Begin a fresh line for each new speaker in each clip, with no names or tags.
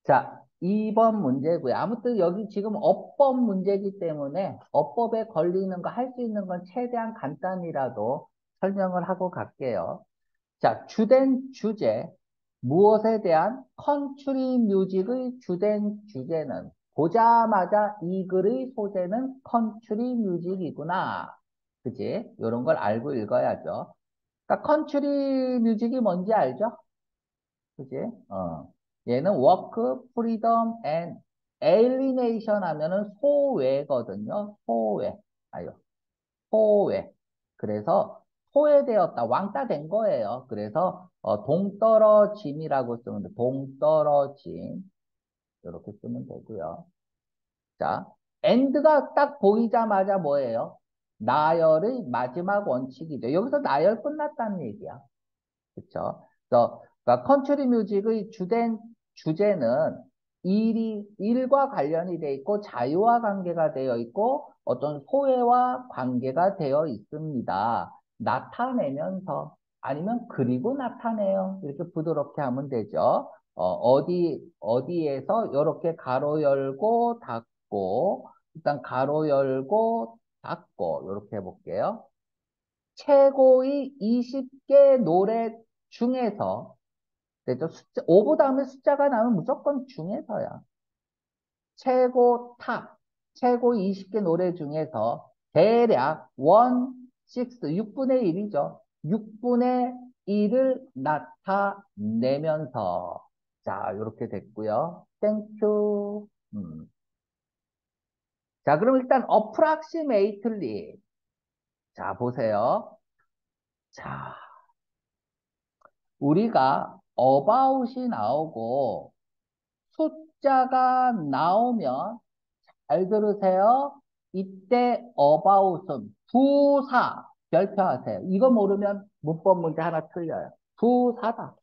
자, 2번 문제고요. 아무튼 여기 지금 어법 문제이기 때문에 어법에 걸리는 거 할 수 있는 건 최대한 간단히라도 설명을 하고 갈게요. 자, 주된 주제. 무엇에 대한 컨트리 뮤직의 주된 주제는 보자마자 이 글의 소재는 컨트리 뮤직이구나. 그지? 이런 걸 알고 읽어야죠. 그러니까 컨트리 뮤직이 뭔지 알죠? 그지? 얘는 work, freedom, and alienation 하면은 소외거든요. 소외. 아유, 소외. 그래서 소외되었다. 왕따 된 거예요. 그래서 동떨어짐이라고 쓰면 돼. 동떨어짐. 이렇게 쓰면 되고요. 자, end가 딱 보이자마자 뭐예요? 나열의 마지막 원칙이죠. 여기서 나열 끝났다는 얘기야. 그쵸? 그러니까 컨트리 뮤직의 주된 주제는 일과 관련이 돼 있고 자유와 관계가 되어 있고 어떤 소외와 관계가 되어 있습니다. 나타내면서 아니면 그리고 나타내요. 이렇게 부드럽게 하면 되죠. 어디에서 이렇게 가로 열고 닫고 일단 가로 열고 닫고 이렇게 해볼게요. 최고의 20개 노래 중에서, 그죠? 오보 다음에 숫자가 나오면 무조건 중에서야. 최고 탑, 최고 20개 노래 중에서 대략 6분의 1이죠. 6분의 1을 나타내면서. 자, 이렇게 됐고요. 땡큐. 자, 그럼 일단 approximately. 자, 보세요. 자, 우리가 about이 나오고 숫자가 나오면 잘 들으세요. 이때 about은 부사 별표하세요. 이거 모르면 문법 문제 하나 틀려요. 부사다.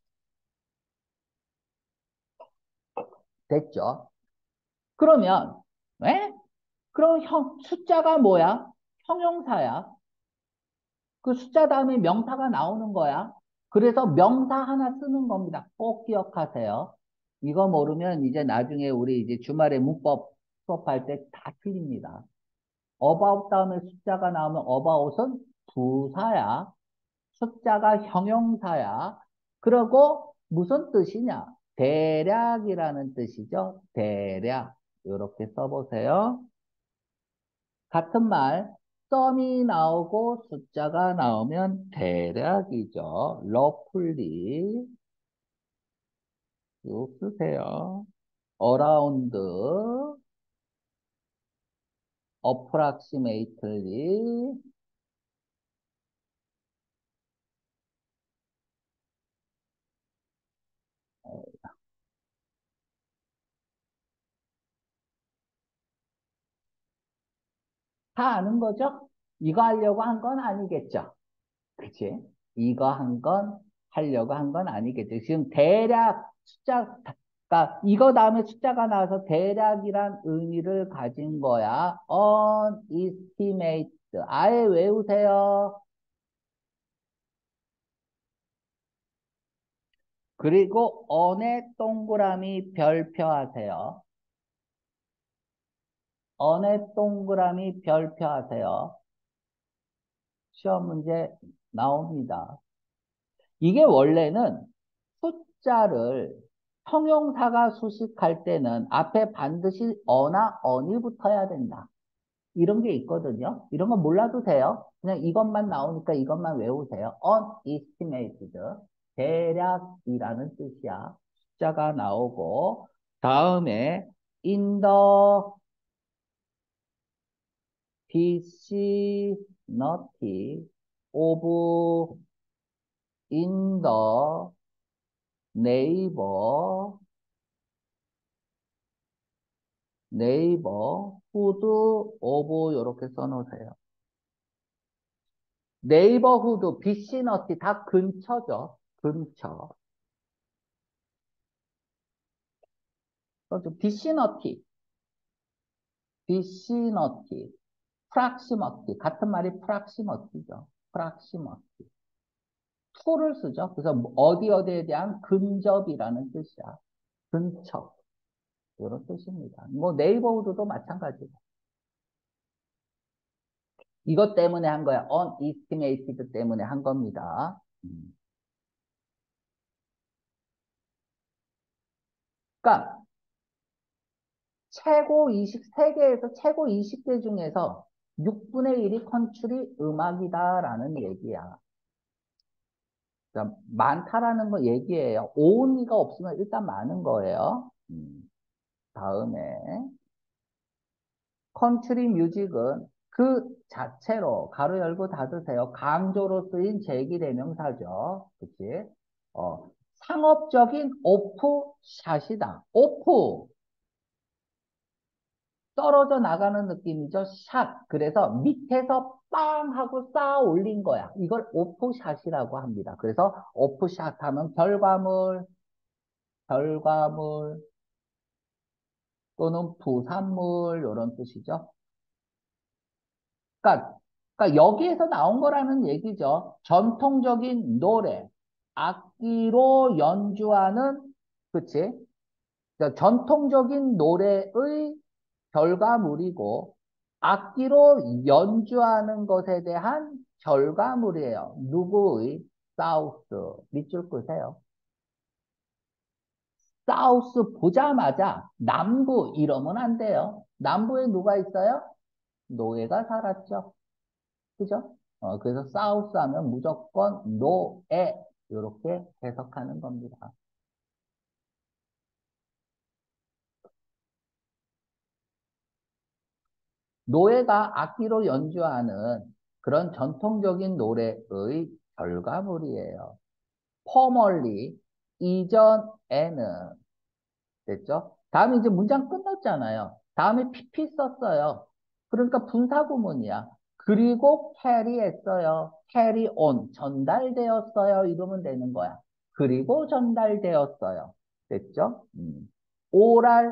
됐죠? 그러면 에? 그럼 숫자가 뭐야? 형용사야. 그 숫자 다음에 명사가 나오는 거야. 그래서 명사 하나 쓰는 겁니다. 꼭 기억하세요. 이거 모르면 이제 나중에 우리 이제 주말에 문법 수업할 때 다 틀립니다. about 다음에 숫자가 나오면 about은 부사야. 숫자가 형용사야. 그리고 무슨 뜻이냐? 대략이라는 뜻이죠. 대략. 이렇게 써보세요. 같은 말, 썸이 나오고 숫자가 나오면 대략이죠. 러플리 쭉 쓰세요. around, approximately. 다 아는 거죠? 이거 하려고 한 건 아니겠죠? 그치? 이거 한 건 하려고 한 건 아니겠죠? 지금 대략 그러니까 이거 다음에 숫자가 나와서 대략이란 의미를 가진 거야. unestimate. 아예 외우세요. 그리고 on에 동그라미 별표 하세요. on에 동그라미 별표 하세요. 시험 문제 나옵니다. 이게 원래는 숫자를 형용사가 수식할 때는 앞에 반드시 어나 언이 붙어야 된다. 이런 게 있거든요. 이런 건 몰라도 돼요. 그냥 이것만 나오니까 이것만 외우세요. unestimated. 대략이라는 뜻이야. 숫자가 나오고 다음에 in the vicinity of in the neighbor 후드 오브 이렇게 써놓으세요. 네이버후드, 비시너티 다 근처죠. 근처. 비시너티, 비시너티, 프락시머티 같은 말이 프락시머티죠. 프락시머티. 투를 쓰죠. 그래서 어디 어디에 대한 근접이라는 뜻이야. 근처. 이런 뜻입니다. 뭐 네이버우드도 마찬가지고. 이것 때문에 한 거야. unestimated 때문에 한 겁니다. 그러니까 최고 20세계에서 최고 20개 중에서 6분의 1이 컨츄리 음악이다라는 얘기야. 그러니까 많다라는 거 얘기예요. 오은이가 없으면 일단 많은 거예요. 다음에 컨트리 뮤직은 그 자체로 가로 열고 닫으세요. 강조로 쓰인 제기대명사죠. 그치? 어, 상업적인 오프샷이다. 오프 떨어져 나가는 느낌이죠. 샷. 그래서 밑에서 빵 하고 쌓아 올린 거야. 이걸 오프샷이라고 합니다. 그래서 오프샷 하면 결과물 또는 부산물 이런 뜻이죠. 그러니까, 그러니까 여기에서 나온 거라는 얘기죠. 전통적인 노래, 악기로 연주하는, 그치? 그러니까 전통적인 노래의 결과물이고, 악기로 연주하는 것에 대한 결과물이에요. 누구의? 사우스. 밑줄 끄세요. 사우스 보자마자 남부 이러면 안 돼요. 남부에 누가 있어요? 노예가 살았죠. 그죠? 그래서 사우스 하면 무조건 노예 이렇게 해석하는 겁니다. 노예가 악기로 연주하는 그런 전통적인 노래의 결과물이에요. 포멀리 이전에는 됐죠? 다음에 이제 문장 끝났잖아요. 다음에 PP 썼어요. 그러니까 분사구문이야. 그리고 캐리했어요. 캐리 온 전달되었어요. 이러면 되는 거야. 그리고 전달되었어요. 됐죠? 오랄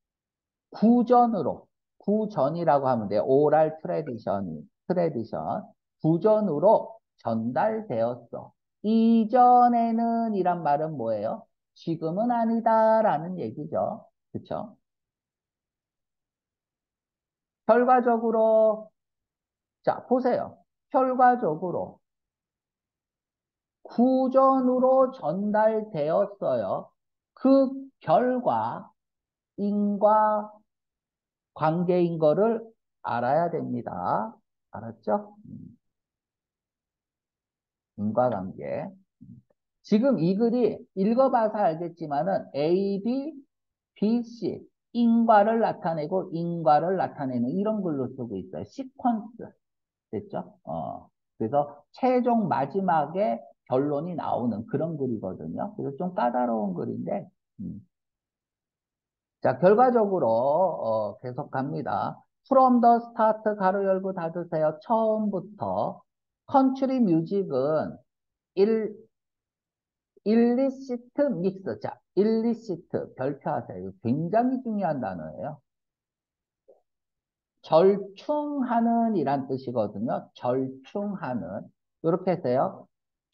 구전으로 구전이라고 하면 돼요. 오랄 트레디션 구전으로 전달되었어. 이전에는 이란 말은 뭐예요? 지금은 아니다라는 얘기죠. 그쵸? 결과적으로 자 보세요. 결과적으로 구전으로 전달되었어요. 그 결과 인과 관계인 거를 알아야 됩니다. 알았죠? 인과관계. 지금 이 글이 읽어봐서 알겠지만은 A, B, B, C 인과를 나타내고 인과를 나타내는 이런 글로 쓰고 있어요. 시퀀스 됐죠? 그래서 최종 마지막에 결론이 나오는 그런 글이거든요. 그래서 좀 까다로운 글인데 자 결과적으로 계속 갑니다. From the start 가로 열고 닫으세요. 처음부터 컨트리 뮤직은 일 일리시트 믹스. 자, 일리시트 별표하세요. 이거 굉장히 중요한 단어예요. 절충하는 이란 뜻이거든요. 절충하는. 이렇게 해서요.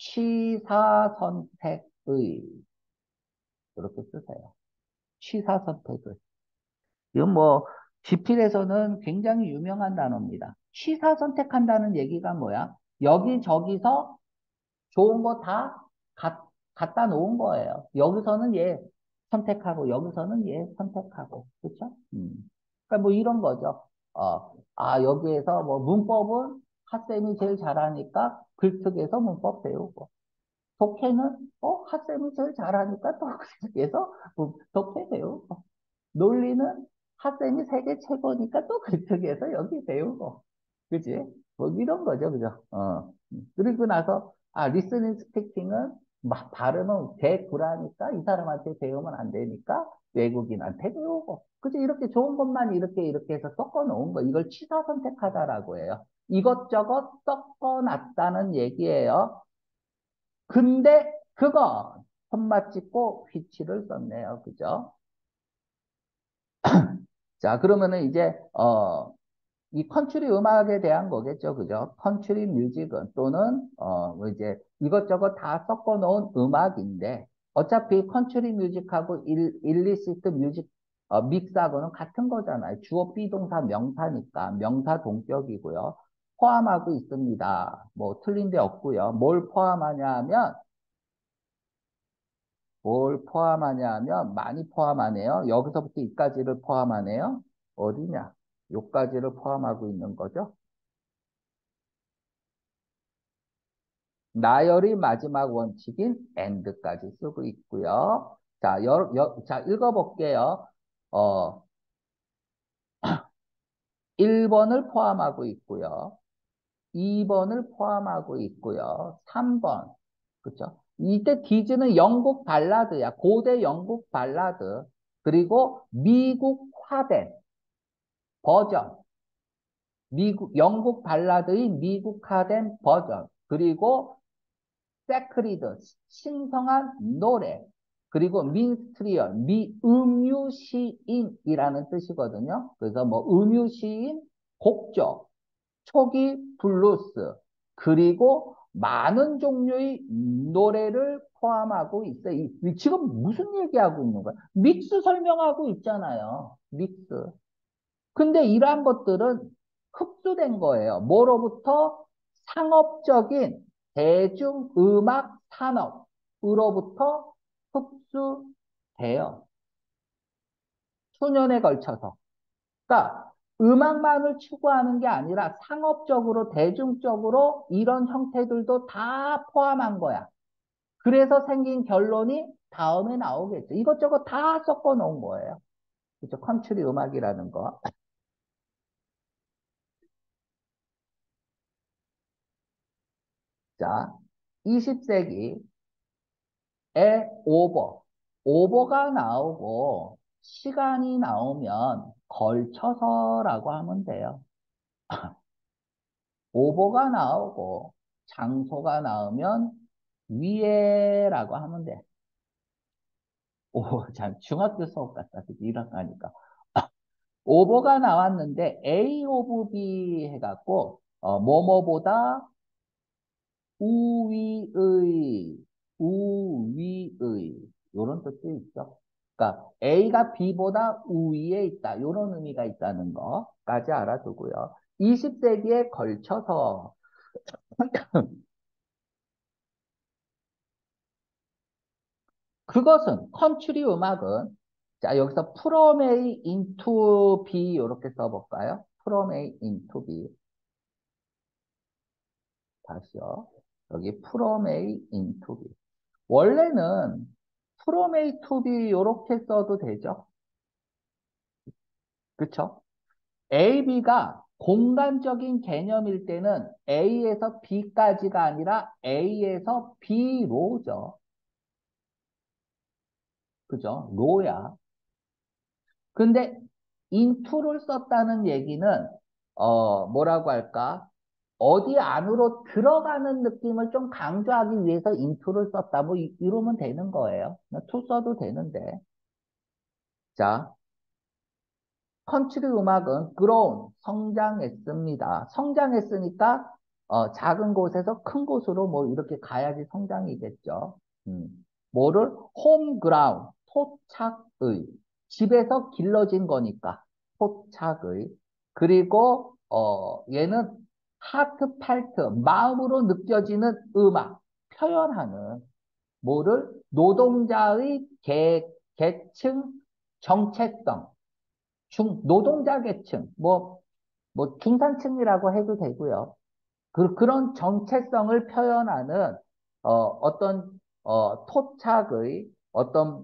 취사선택의. 이렇게 쓰세요. 취사선택의. 이건 뭐, 지필에서는 굉장히 유명한 단어입니다. 취사선택한다는 얘기가 뭐야? 여기저기서 좋은 거 다 갖다 놓은 거예요. 여기서는 얘 선택하고, 여기서는 얘 선택하고. 그쵸? 그러니까 뭐 이런 거죠. 여기에서 뭐 문법은 핫쌤이 제일 잘하니까 글특에서 문법 배우고. 독해는, 핫쌤이 제일 잘하니까 또 글특에서 독해 배우고. 논리는 핫쌤이 세계 최고니까 또 글특에서 여기 배우고. 그지? 뭐 이런 거죠, 그죠? 그리고 나서 리스닝 스피킹은 막 발음은 개구라니까 이 사람한테 배우면 안 되니까 외국인한테 배우고. 그죠? 이렇게 좋은 것만 이렇게 해서 섞어 놓은 거. 이걸 취사 선택하다라고 해요. 이것저것 섞어 놨다는 얘기예요. 근데 그거 손맛 찍고 휘치를 썼네요. 그죠? 자, 그러면은 이제 이 컨트리 음악에 대한 거겠죠. 그죠? 컨트리 뮤직은 또는 뭐 이제 이것저것 다 섞어 놓은 음악인데 어차피 컨트리 뮤직하고 일리시트 뮤직 믹스하고는 같은 거잖아요. 주어 비동사 명사니까 명사 동격이고요. 포함하고 있습니다. 뭐 틀린 데 없고요. 뭘 포함하냐 하면 많이 포함하네요. 여기서부터 이까지를 포함하네요. 어디냐? 요까지를 포함하고 있는 거죠. 나열이 마지막 원칙인 and까지 쓰고 있고요. 자, 자, 읽어볼게요. 어, 1번을 포함하고 있고요. 2번을 포함하고 있고요. 3번. 그쵸? 이때 디즈는 영국 발라드야. 고대 영국 발라드. 그리고 미국화된 버전. 영국 발라드의 미국화된 버전. 그리고 세크리드, 신성한 노래. 그리고 민스트리얼, 음유시인이라는 뜻이거든요. 그래서 뭐 음유시인, 곡조, 초기 블루스, 그리고 많은 종류의 노래를 포함하고 있어요. 지금 무슨 얘기하고 있는 거야? 믹스 설명하고 있잖아요. 믹스. 근데 이러한 것들은 흡수된 거예요. 뭐로부터? 상업적인 대중음악 산업으로부터 흡수돼요. 수년에 걸쳐서. 그러니까 음악만을 추구하는 게 아니라 상업적으로, 대중적으로 이런 형태들도 다 포함한 거야. 그래서 생긴 결론이 다음에 나오겠죠. 이것저것 다 섞어 놓은 거예요. 그죠? 컨트리 음악이라는 거. 자, 20세기에 오버. 오버가 나오고 시간이 나오면 걸쳐서라고 하면 돼요. 오버가 나오고 장소가 나오면 위에라고 하면 돼. 오, 참 중학교 수업 같다. 이런 거 하니까. 오버가 나왔는데 A 오브 B 해갖고 뭐뭐보다 우위의, 우위의, 요런 뜻도 있죠. 그러니까 A가 B보다 우위에 있다. 요런 의미가 있다는 거까지 알아두고요. 20세기에 걸쳐서 그것은 컨트리 음악은 자 여기서 from A into B 이렇게 써볼까요? from A into B 다시요. 여기 from A into B 원래는 from A to B 이렇게 써도 되죠. 그쵸? A, B가 공간적인 개념일 때는 A에서 B까지가 아니라 A에서 B로죠. 그죠? 로야. 근데 into를 썼다는 얘기는 뭐라고 할까? 어디 안으로 들어가는 느낌을 좀 강조하기 위해서 into를 썼다. 뭐 이러면 되는 거예요. to 써도 되는데. 자, 컨트리 음악은 grown, 성장했습니다. 성장했으니까 작은 곳에서 큰 곳으로 뭐 이렇게 가야지 성장이겠죠. 음. 뭐를 홈그라운, 토착의, 집에서 길러진 거니까 토착의. 그리고 얘는 하트팔트, 마음으로 느껴지는 음악, 표현하는 뭐를 노동자의 계층 정체성. 노동자 계층, 뭐, 중산층이라고 해도 되고요. 그런 정체성을 표현하는, 토착의 어떤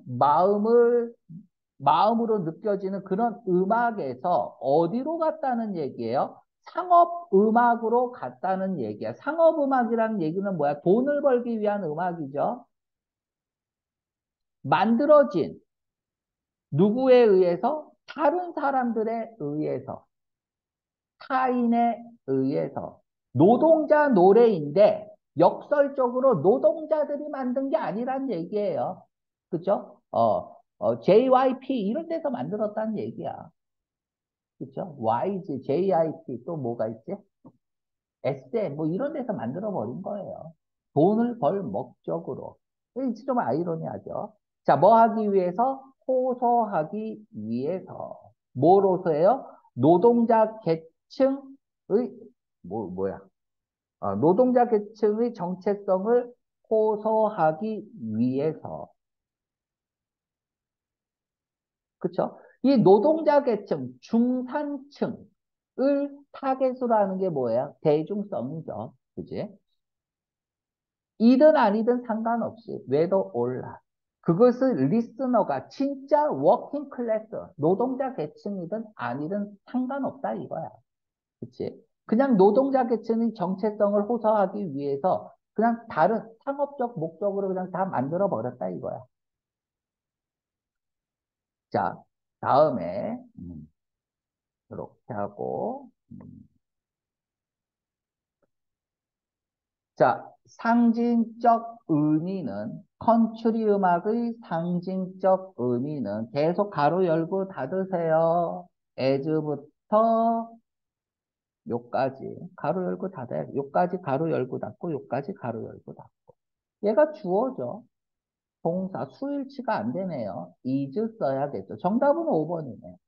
마음으로 느껴지는 그런 음악에서 어디로 갔다는 얘기예요? 상업 음악으로 갔다는 얘기야. 상업 음악이라는 얘기는 뭐야? 돈을 벌기 위한 음악이죠. 만들어진 누구에 의해서? 다른 사람들에 의해서. 타인에 의해서 노동자 노래인데 역설적으로 노동자들이 만든 게 아니란 얘기예요. 그죠? JYP 이런 데서 만들었다는 얘기야. 그죠? YG, JYP 또 뭐가 있지? SM 뭐 이런 데서 만들어 버린 거예요. 돈을 벌 목적으로. 이게 좀 아이러니하죠. 자, 뭐 하기 위해서? 호소하기 위해서. 뭐로서요? 노동자 계층의, 뭐야? 노동자 계층의 정체성을 호소하기 위해서. 그쵸? 이 노동자 계층, 중산층을 타겟으로 하는 게 뭐예요? 대중성이죠. 그지? 이든 아니든 상관없이, 왜도 올라. 그것을 리스너가 진짜 워킹 클래스, 노동자 계층이든 아니든 상관없다 이거야. 그치? 그냥 노동자 계층의 정체성을 호소하기 위해서 그냥 다른 상업적 목적으로 그냥 다 만들어 버렸다 이거야. 자, 다음에, 이렇게 하고, 자, 상징적 의미는, 컨츄리 음악의 상징적 의미는 계속 가로 열고 닫으세요. as부터 요까지 가로 열고 닫아요. 요까지 가로 열고 닫고 요까지 가로 열고 닫고. 얘가 주어죠. 동사 수일치가 안 되네요. is 써야겠죠. 정답은 5번이네.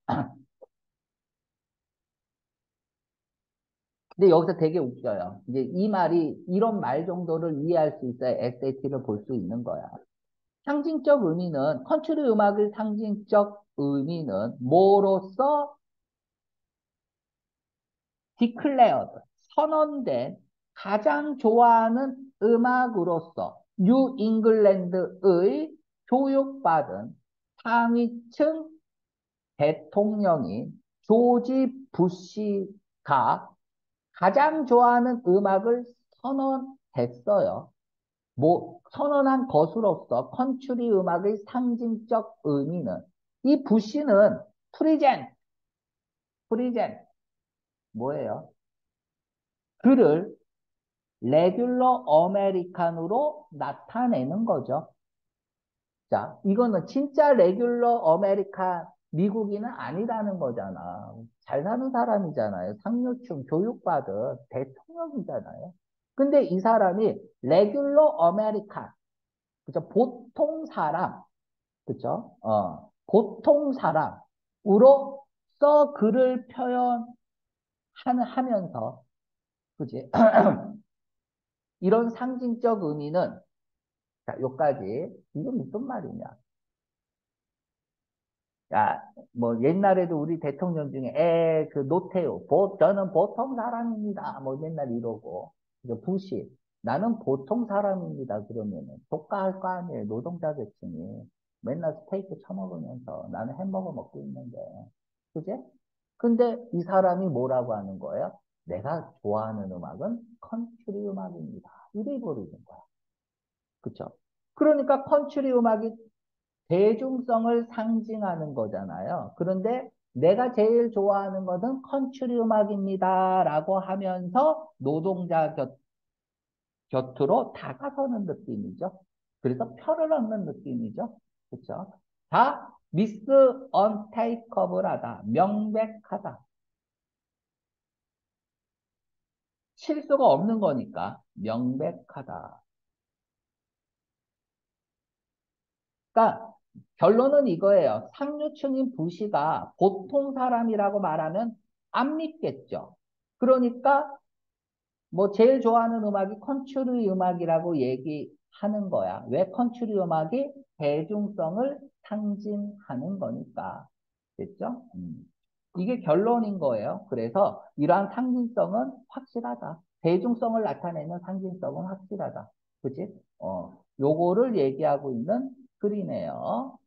근데 여기서 되게 웃겨요. 이제 이 말이 이런 말 정도를 이해할 수 있어야 SAT를 볼 수 있는 거야. 상징적 의미는 컨트리 음악의 상징적 의미는 뭐로서 declared 선언된 가장 좋아하는 음악으로서 뉴 잉글랜드의 교육받은 상위층 대통령인 조지 부시가 가장 좋아하는 음악을 선언했어요. 뭐 선언한 것으로서 컨츄리 음악의 상징적 의미는 이 부시는 프리젠 뭐예요? 그를 레귤러 아메리칸으로 나타내는 거죠. 자, 이거는 진짜 레귤러 아메리칸 미국인은 아니라는 거잖아. 잘 사는 사람이잖아요. 상류층 교육받은 대통령이잖아요. 근데 이 사람이 레귤러 아메리칸, 그죠? 보통 사람, 그죠? 보통 사람으로서 그를 표현하면서, 그지? 이런 상징적 의미는, 자, 요까지. 이게 무슨 말이냐? 야, 뭐, 옛날에도 우리 대통령 중에, 그, 노태우, 저는 보통 사람입니다. 뭐, 맨날 이러고. 이제 부시, 나는 보통 사람입니다. 그러면은, 독가할 거 아니에요. 노동자 계층이. 맨날 스테이크 처먹으면서 나는 햄버거 먹고 있는데. 그지? 근데 이 사람이 뭐라고 하는 거예요? 내가 좋아하는 음악은 컨트리 음악입니다. 이래 버리는 거야. 그쵸? 그러니까 컨트리 음악이 대중성을 상징하는 거잖아요. 그런데 내가 제일 좋아하는 것은 컨트리 음악입니다. 라고 하면서 노동자 곁으로 다가서는 느낌이죠. 그래서 표를 얻는 느낌이죠. 그렇죠? 다 미스 언테이커블하다. 명백하다. 실수가 없는 거니까 명백하다. 그러니까 결론은 이거예요. 상류층인 부시가 보통 사람이라고 말하면 안 믿겠죠. 그러니까 뭐 제일 좋아하는 음악이 컨츄리 음악이라고 얘기하는 거야. 왜 컨츄리 음악이 대중성을 상징하는 거니까. 됐죠? 이게 결론인 거예요. 그래서 이러한 상징성은 확실하다. 대중성을 나타내는 상징성은 확실하다. 그치? 요거를 얘기하고 있는 글이네요.